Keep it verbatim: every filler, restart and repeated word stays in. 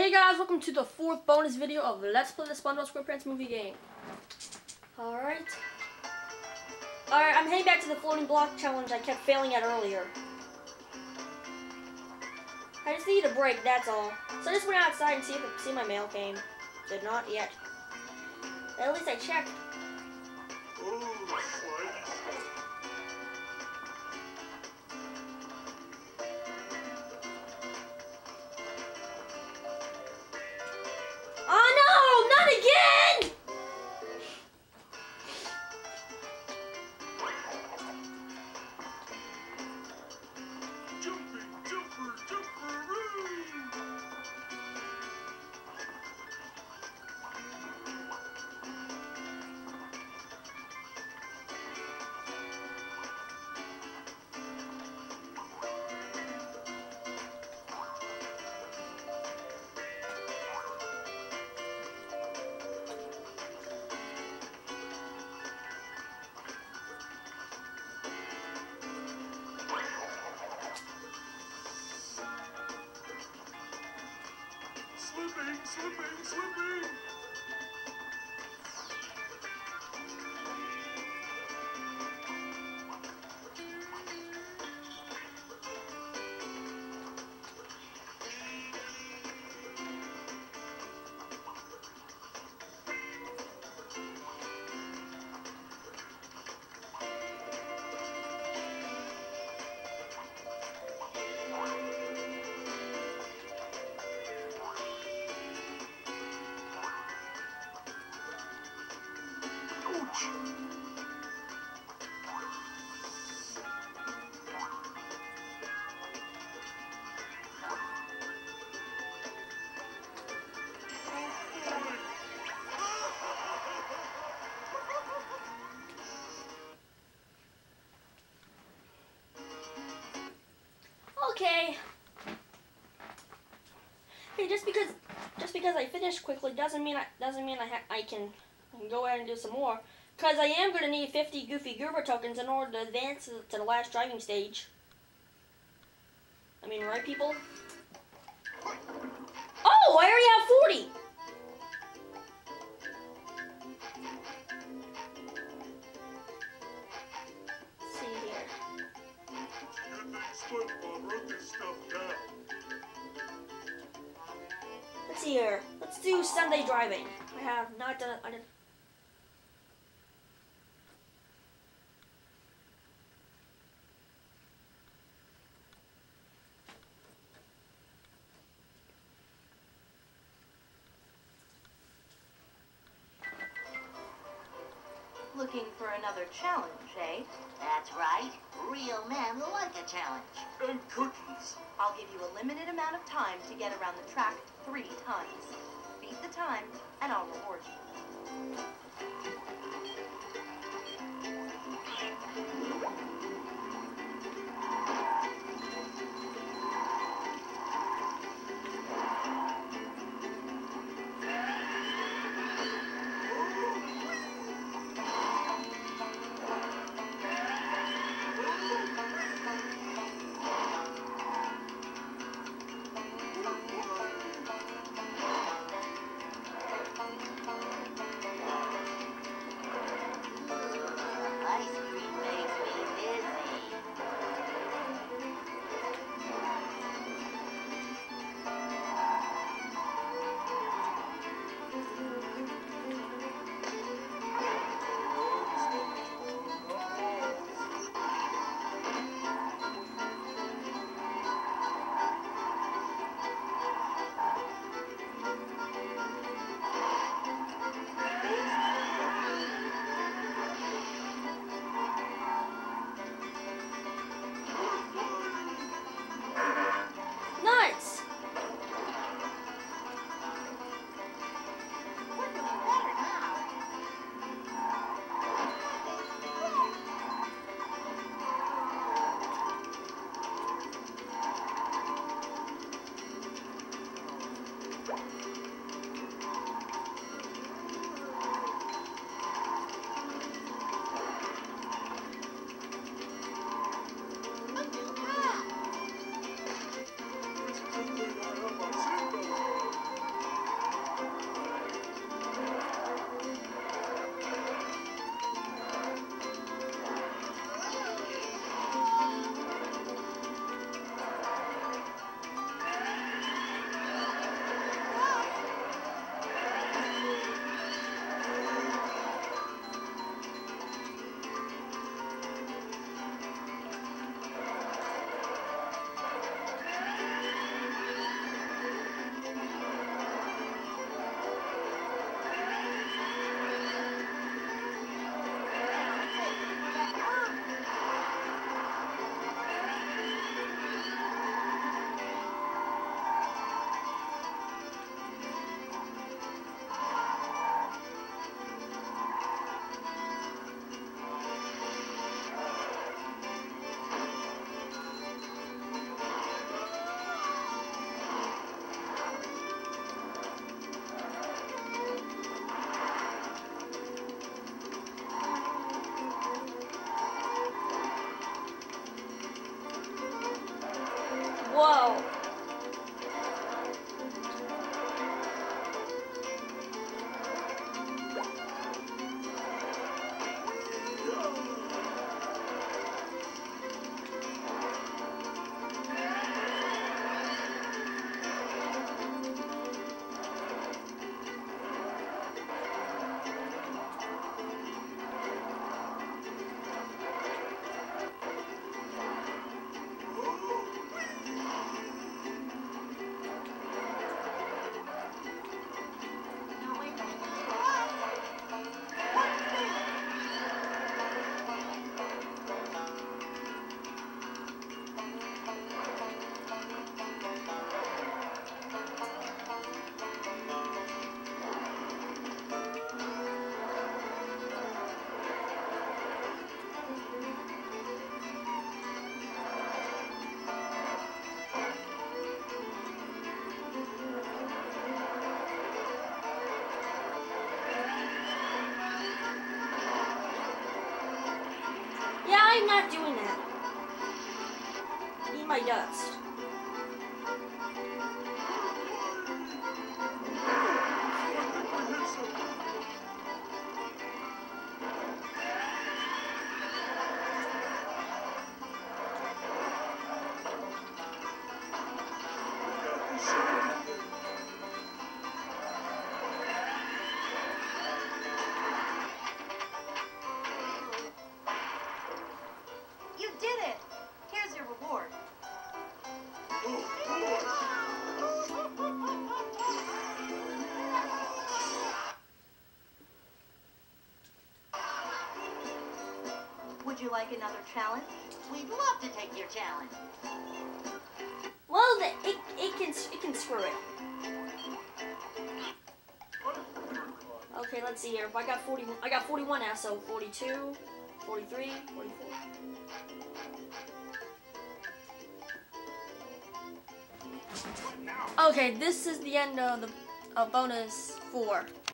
Hey guys, welcome to the fourth bonus video of Let's Play the SpongeBob SquarePants movie game. Alright. Alright, I'm heading back to the floating block challenge I kept failing at earlier. I just need a break, that's all. So I just went outside and see if see my mail came. Did not yet. At least I checked. Oh no, not again! Jumping, jumper, jumperoo! Slipping, slipping, slipping! Okay. Hey, just because just because I finished quickly doesn't mean I doesn't mean I ha I can I can go ahead and do some more. Cause I am gonna need fifty Goofy Goober tokens in order to advance to the last driving stage. I mean, right, people? Oh, I already have forty. Let's see here. Good thing SpongeBob wrote this stuff down. Let's see here. Let's do Sunday driving. I have not done. I did. Looking for another challenge, eh? That's right. Real men like a challenge. And cookies. I'll give you a limited amount of time to get around the track three times. Beat the time, and I'll reward you. not doing that. Eat my dust. You did it! Here's your reward. Would you like another challenge? We'd love to take your challenge. Well, the, it it can it can screw it. Okay, let's see here. I got forty. I got forty-one now. So forty-two, forty-three, forty-four. Okay, this is the end of the of bonus four.